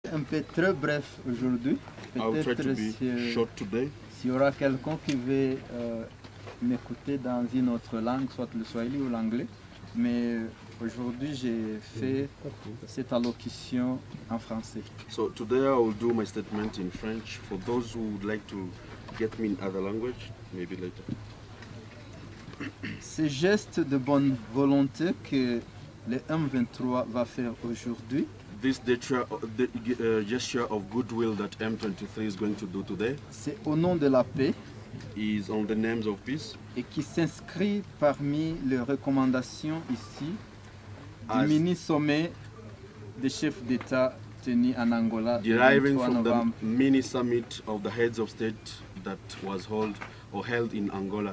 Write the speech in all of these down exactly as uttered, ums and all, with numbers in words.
Un peu très bref aujourd'hui. Peut-être s'il y aura quelqu'un qui veut euh, m'écouter dans une autre langue, soit le swahili ou l'anglais. Mais aujourd'hui, j'ai fait cette allocution en français. So today I will do my statement in French. For those who would like to get me in other language, maybe later. Ces gestes de bonne volonté que le M vingt-trois va faire aujourd'hui, This gesture, the uh, gesture of goodwill that M twenty-three is going to do today, c'est au nom de la paix is on the names of peace, et qui s'inscrit parmi les recommandations ici As du mini-sommet des chefs d'État tenu en Angola le deriving vingt-trois from the novembre mini summit of the heads of state that was held or held in Angola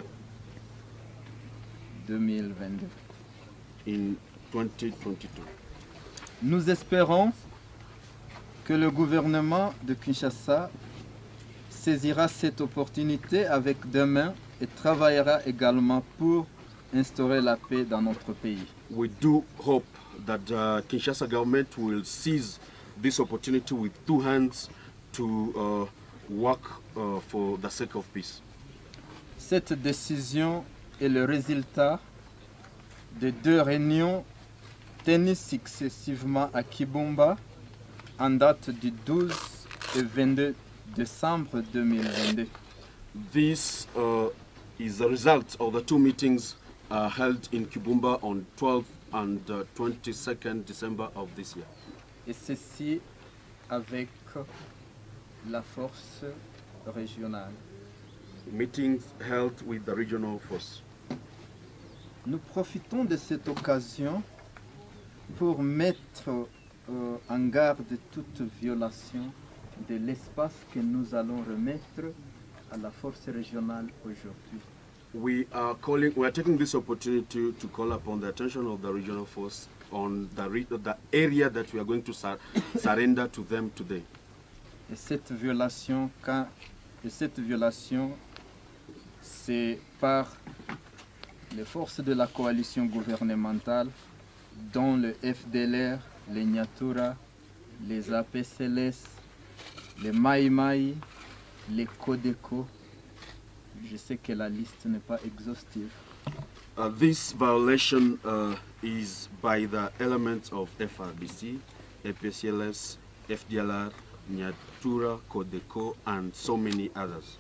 deux mille vingt-deux. in twenty twenty-two. Nous espérons que le gouvernement de Kinshasa saisira cette opportunité avec deux mains et travaillera également pour instaurer la paix dans notre pays. We do hope that the Kinshasa government will seize this opportunity with two hands to uh, work uh, for the sake of peace. Cette décision est le résultat de deux réunions tenues successivement à Kibumba en date du douze et vingt-deux décembre deux mille vingt-deux. This uh, is the result of the two meetings uh, held in Kibumba on twelfth and uh, twenty-second December of this year. Et ceci avec la force régionale. Meetings held with the regional force. Nous profitons de cette occasion pour mettre euh, en garde toute violation de l'espace que nous allons remettre à la force régionale aujourd'hui. We are calling. We are taking this opportunity to call upon the attention of the regional force on the re the area that we are going to sur surrender to them today. Et cette violation, quand, et cette violation, c'est par les forces de la coalition gouvernementale, dont le F D L R, les Nyatura, les A P C L S, les Mai Mai, les Codeco. Je sais que la liste n'est pas exhaustive. Uh, this violation uh, is by the elements of F R D C, A P C L S, F D L R, Nyatura, Codeco, and so many others.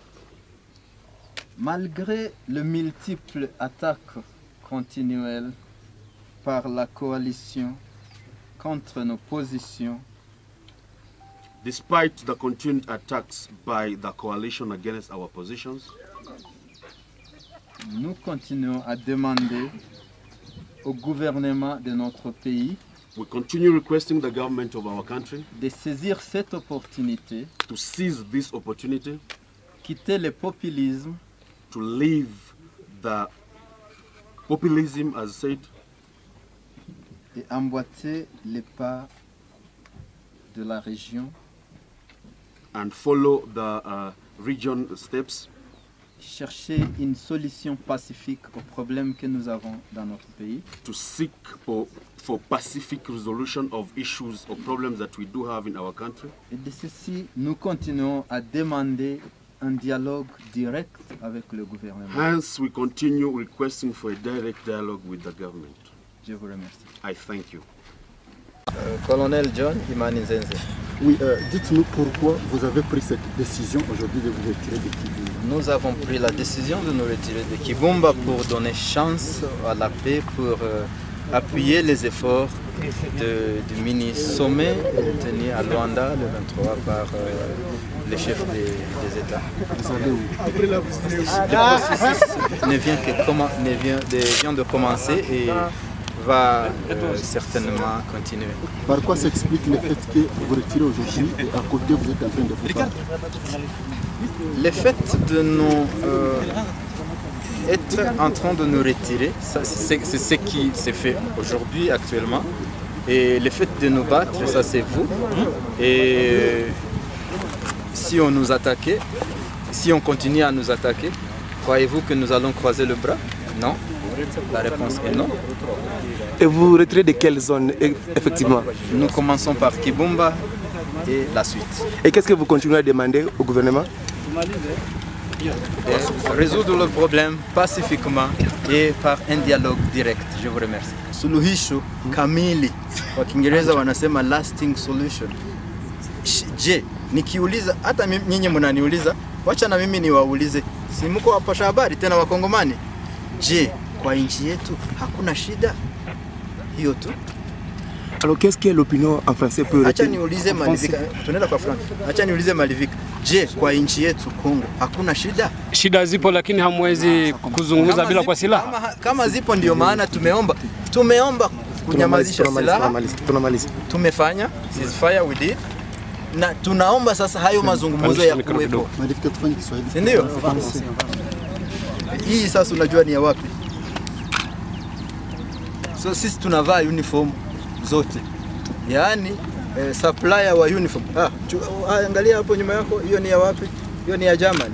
Malgré les multiples attaques continuelles par la coalition contre nos positions, Despite the continued attacks by the coalition against our positions, nous continuons à demander au gouvernement de notre pays we continue requesting the government of our country de saisir cette opportunité, to seize this opportunity, quitter le populisme to leave the populism, as said, et emboîter les pas de la région, and follow the uh, region steps, chercher une solution pacifique aux problèmes que nous avons dans notre pays, to seek for, for pacific resolution of issues or problems that we do have in our country. et de ceci, nous continuons à demander un dialogue direct avec le gouvernement. Hence, we continue requesting for a direct dialogue with the government. Je vous remercie. I thank you. Euh, Colonel John Imani Zenze. Oui, euh, dites-nous pourquoi vous avez pris cette décision aujourd'hui de vous retirer de Kibumba. Nous avons pris la décision de nous retirer de Kibumba pour donner chance à la paix, pour euh, appuyer les efforts de, du mini-sommet tenu à Luanda le vingt-trois par euh, les chefs des, des États. Vous savez où? Le processus ne vient, que comment, ne vient, de, vient de commencer et va euh, certainement continuer. Par quoi s'explique le fait que vous retirez aujourd'hui et à côté vous êtes en train de vous battre? Le fait de nous euh, être en train de nous retirer, c'est ce qui s'est fait aujourd'hui actuellement. Et le fait de nous battre, ça c'est vous. Et si on nous attaquait, si on continue à nous attaquer, croyez-vous que nous allons croiser le bras? Non. La réponse est non. Et vous retirez de quelle zone effectivement? Nous commençons par Kibumba, et la suite. Et qu'est-ce que vous continuez à demander au gouvernement? Et résoudre le problème pacifiquement et par un dialogue direct. Je vous remercie. Suluhisho kamili, kwa Kiingereza wanasema lasting solution. Je, nikiuliza, hata nyinyi mnaniuliza, wacha na mimi niwaulize, si mko wapasha habari tena Wakongomani? Je, kwa nchi yetu hakuna shida? Hiyo tu. Alors qu'est-ce que l'opinion en français peut Acha niulize Malivika, tunaenda kwa France. Acha niulize Malivika. Je, kwa nchi yetu Kongo hakuna shida? Shida zipo, lakini hamwezi kuzungumza bila kwa silaha. Kama, kama zipo ndio maana tumeomba. Tumeomba kunyamazisha silaha. Tunamaliza. Tumefanya ceasefire we did. Na tunaomba sasa hayo mazungumzo ya kuwepo. Malivika tufanye Kiswahili. Si ndio? Hii sasa unajua ni ya wapi? So sisi tunavaa uniform zote. Yaani eh, supplier wa uniform. Ah, angalia hapo nyuma yako, hiyo ni ya wapi? Hiyo ni ya Germany.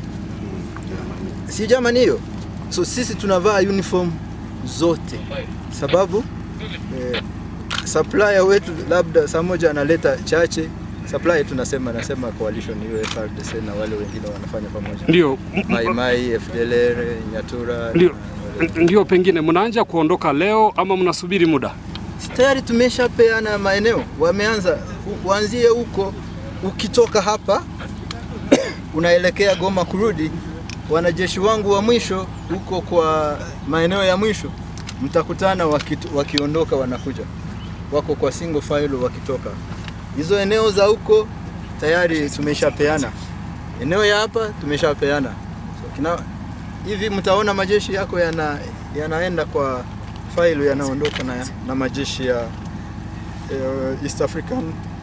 Si Germany hiyo. So sisi tunavaa uniform zote. Sababu eh, supplier wetu labda saa moja analeta chache. Supplier tunasema nasema coalition hiyo F R D C na wale wengine wanafanya pamoja. Ndio. Mai Mai, F D L R, Nyatura. Ndio. Ndio, pengine mnaanza kuondoka leo ama mnasubiri muda? Tayari tumeshapeana maeneo. Wameanza kuanzia huko, ukitoka hapa unaelekea Goma kurudi. Wanajeshi wangu wa mwisho huko kwa maeneo ya mwisho mtakutana wakitu, wakiondoka wanakuja. Wako kwa single file wakitoka. Hizo eneo za huko tayari tumeshapeana. Eneo ya hapa tumeshapeana. So, kina hivi mtaona majeshi yako yana yanaenda kwa file yanaondoka na, na majeshi ya uh, East African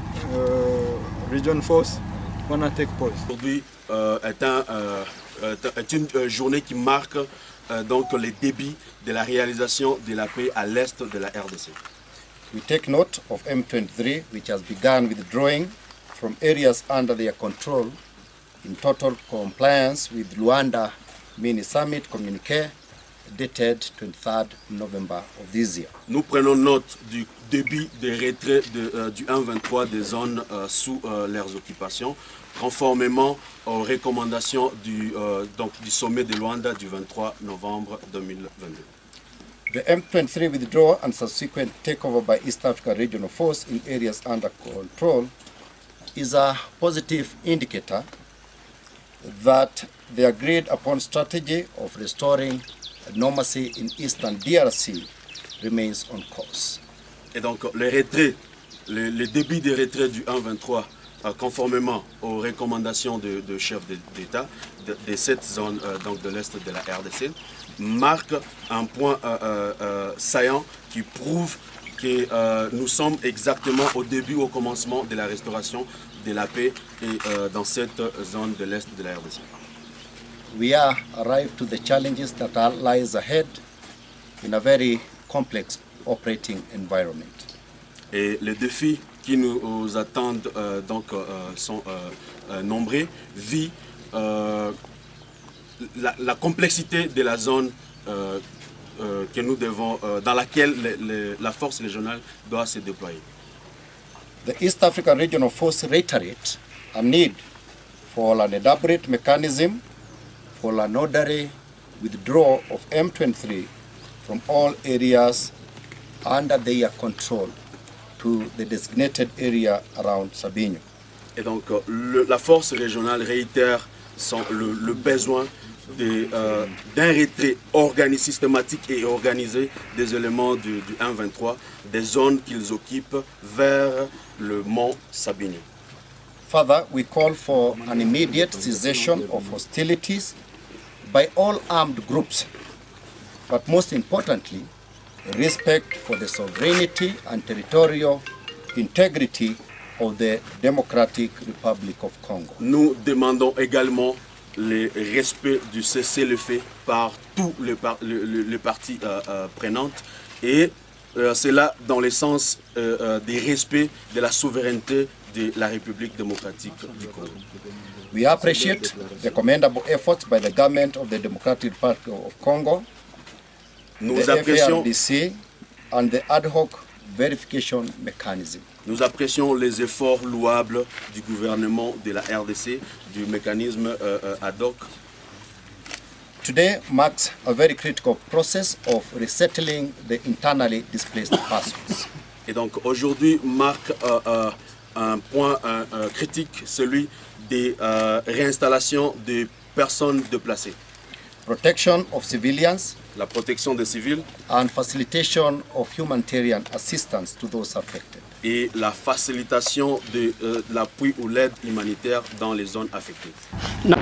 uh, Region Force wana take pause. Aujourd'hui euh, est, un, euh, est une euh, journée qui marque euh, donc les débuts de la réalisation de la paix à l'est de la R D C. We take note of M twenty-three, which has begun withdrawing from areas under their control in total compliance with Luanda Mini Summit communiqué dated twenty-third November of this year. Nous prenons note du début de retrait de, euh, du un vingt-trois des zones euh, sous euh, leurs occupations, conformément aux recommandations du, euh, donc, du sommet de Luanda du vingt-trois novembre deux mille vingt-deux. The M twenty-three withdrawal and subsequent takeover by East Africa Regional Force in areas under control is a positive indicator that the agreed upon strategy of restoring normalcy in Eastern D R C remains on course. Et donc le retrait, le, le début de retrait du un vingt-trois, euh, conformément aux recommandations de, de chefs d'État de, de cette zone euh, donc de l'Est de la R D C, marque un point euh, euh, saillant qui prouve que euh, nous sommes exactement au début, au commencement de la restauration de la paix et, euh, dans cette zone de l'Est de la R D C. We are arrived to the challenges that are lies ahead in a very complex operating environment. Et les défis qui nous attendent euh, donc euh, sont euh, euh, nombreux, vu euh, la, la complexité de la zone euh, euh, que nous devons, euh, dans laquelle les, les, la force régionale doit se déployer. The East African Regional Force reiterates a need for an elaborate mechanism for an orderly withdrawal of M twenty-three from all areas under their control to the designated area around Sabinho. Et donc le, la force régionale réitère son, le, le besoin d'un euh, retrait organisé, systématique et organisé des éléments du, du un vingt-trois, des zones qu'ils occupent vers le mont Sabinho. Further, we call for an immediate cessation of hostilities by all armed groups, but most importantly, respect for the sovereignty and territorial integrity of the Democratic Republic of Congo. Nous demandons également le respect du cessez-le-feu par tous les, par, les, les, les parties euh, euh, prenantes et euh, cela dans le sens euh, euh, du respect de la souveraineté de la République démocratique du Congo. We appreciate the commendable efforts by the government of the Democratic Republic of Congo, Nous the apprécions F A R D C and the ad hoc verification mechanism. Nous apprécions les efforts louables du gouvernement de la R D C, du mécanisme euh, euh, ad hoc. Today marks a very critical process of resettling the internally displaced persons. Et donc aujourd'hui marque euh, euh, un point un, un critique, celui des euh, réinstallations des personnes déplacées. Protection of civilians, la protection des civils and facilitation of humanitarian assistance to those affected. Et la facilitation de euh, l'appui ou l'aide humanitaire dans les zones affectées. Na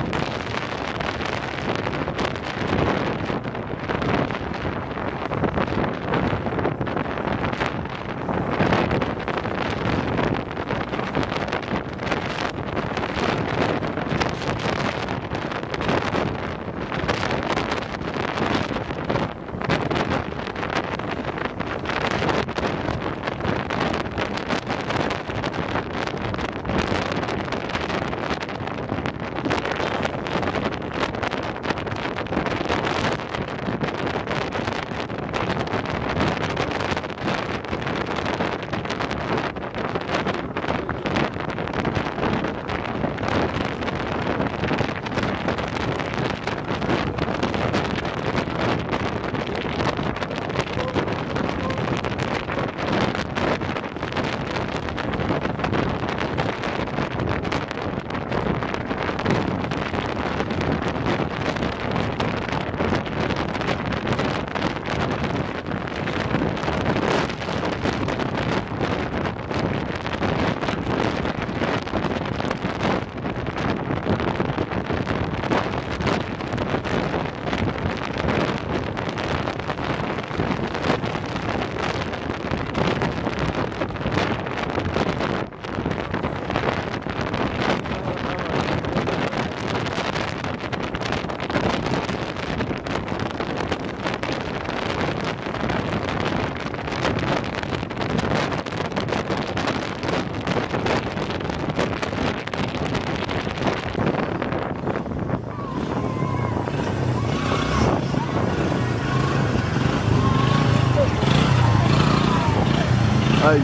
Aïe.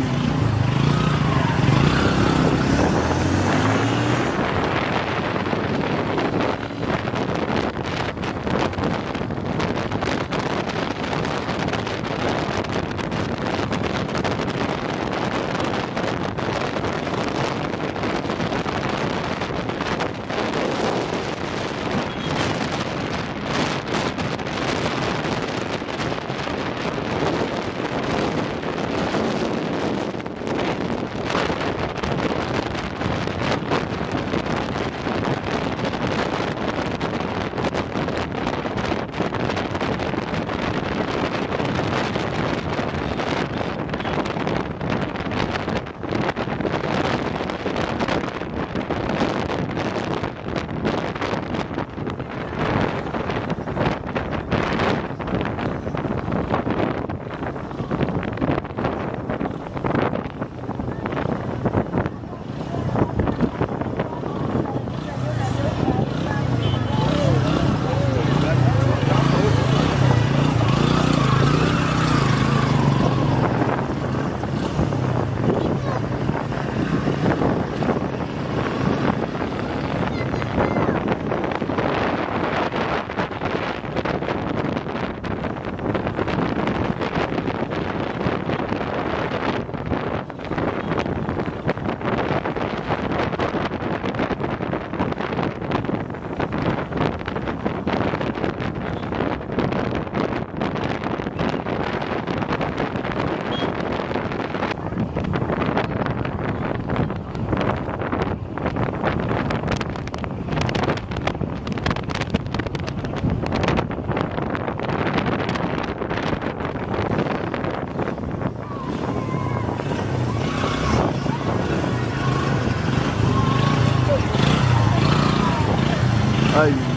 Aïe.